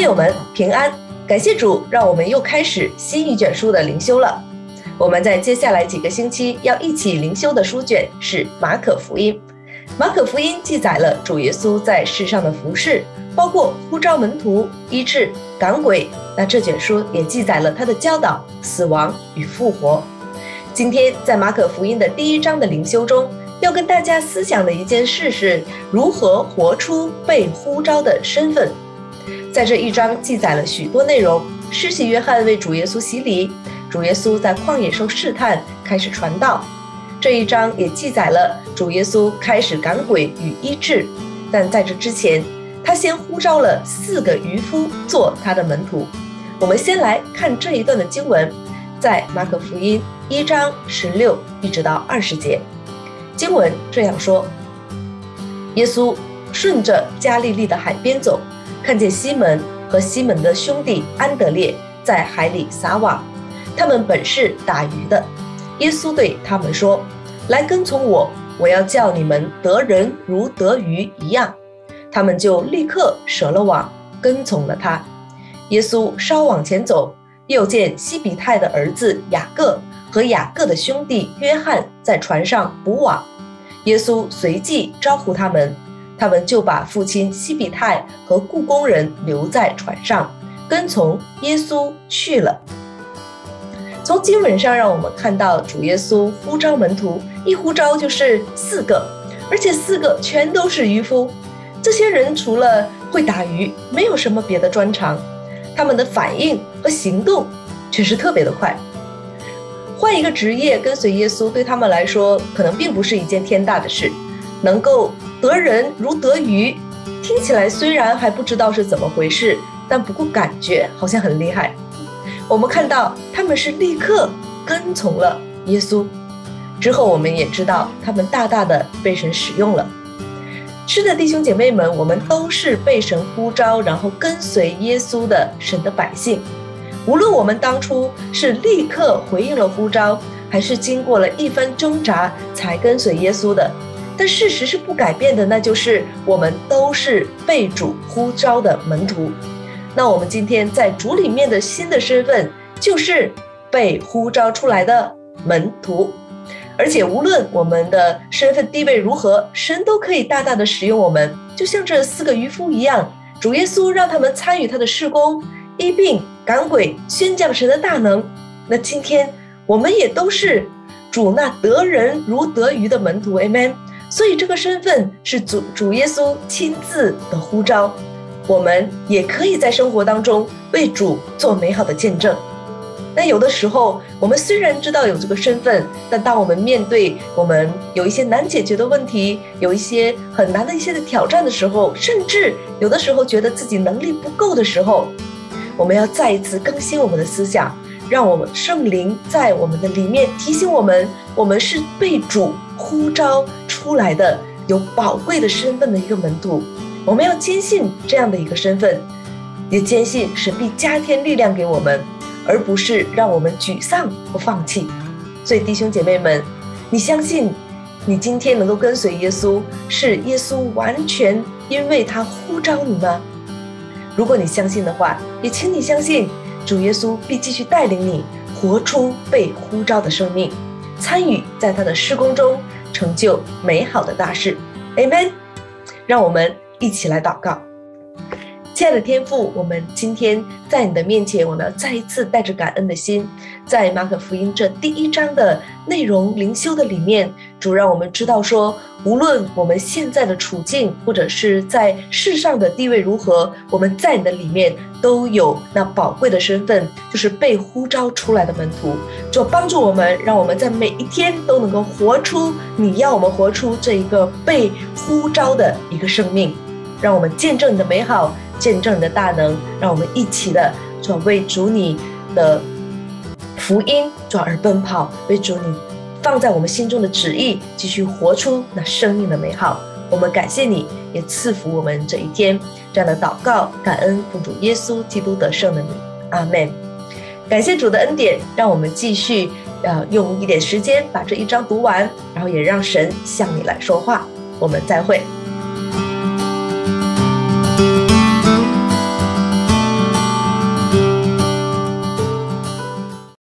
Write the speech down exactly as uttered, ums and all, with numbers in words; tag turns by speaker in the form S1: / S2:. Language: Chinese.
S1: 友们平安，感谢主，让我们又开始新一卷书的灵修了。我们在接下来几个星期要一起灵修的书卷是马可福音。马可福音记载了主耶稣在世上的服事，包括呼召门徒、医治、赶鬼。那这卷书也记载了他的教导、死亡与复活。今天在马可福音的第一章的灵修中，要跟大家思想的一件事是如何活出被呼召的身份。在这一章记载了许多内容，施洗约翰为主耶稣洗礼，主耶稣在旷野受试探，开始传道。这一章也记载了主耶稣开始赶鬼与医治，但在这之前，他先呼召了四个渔夫做他的门徒。我们先来看这一段的经文，在马可福音一章十六一直到二十节。经文这样说：耶稣顺着加利利的海边走，看见西门和西门的兄弟安德烈在海里撒网，他们本是打鱼的。耶稣对他们说：来跟从我，我要叫你们得人如得鱼一样。他们就立刻舍了网，跟从了他。耶稣稍往前走，又见西比泰的儿子雅各和雅各的兄弟约翰在船上捕网。耶稣随即招呼他们，他们就把父亲西比泰和雇工人留在船上，跟从耶稣去了。从经文上让我们看到主耶稣呼召门徒，一呼召就是四个，而且四个全都是渔夫。这些人除了会打鱼，没有什么别的专长，他们的反应和行动却是特别的快。换一个职业跟随耶稣对他们来说可能并不是一件天大的事，能够得人如得鱼，听起来虽然还不知道是怎么回事，但不过感觉好像很厉害。我们看到他们是立刻跟从了耶稣，之后我们也知道他们大大的被神使用了。是的，弟兄姐妹们，我们都是被神呼召然后跟随耶稣的神的百姓。无论我们当初是立刻回应了呼召，还是经过了一番挣扎才跟随耶稣的，但事实是不改变的，那就是我们都是被主呼召的门徒。那我们今天在主里面的新的身份就是被呼召出来的门徒，而且无论我们的身份地位如何，神都可以大大的使用我们，就像这四个渔夫一样，主耶稣让他们参与他的事工，医病、赶鬼、宣讲神的大能。那今天我们也都是主那得人如得鱼的门徒 Amen。 所以这个身份是 主, 主耶稣亲自的呼召，我们也可以在生活当中为主做美好的见证。那有的时候我们虽然知道有这个身份，但当我们面对我们有一些难解决的问题，有一些很难的一些的挑战的时候，甚至有的时候觉得自己能力不够的时候，我们要再一次更新我们的思想，让我们圣灵在我们的里面提醒我们，我们是被主呼召出来的有宝贵的身份的一个门徒。我们要坚信这样的一个身份，也坚信神必加添力量给我们，而不是让我们沮丧或放弃。所以弟兄姐妹们，你相信你今天能够跟随耶稣，是耶稣完全因为他呼召你吗？如果你相信的话，也请你相信主耶稣必继续带领你活出被呼召的生命，参与在他的事工中，成就美好的大事。 Amen。 让我们一起来祷告。亲爱的天父，我们今天在你的面前，我们要再一次带着感恩的心，在马可福音这第一章的内容灵修的里面，主让我们知道说，无论我们现在的处境或者是在世上的地位如何，我们在你的里面都有那宝贵的身份，就是被呼召出来的门徒。主帮助我们，让我们在每一天都能够活出你要我们活出这一个被呼召的一个生命，让我们见证你的美好，见证你的大能，让我们一起的主为主你的福音主而奔跑，为主你放在我们心中的旨意继续活出那生命的美好。我们感谢你，也赐福我们这一天。这样的祷告感恩奉主耶稣基督得胜的名，阿们。感谢主的恩典，让我们继续呃用一点时间把这一章读完，然后也让神向你来说话。我们再会。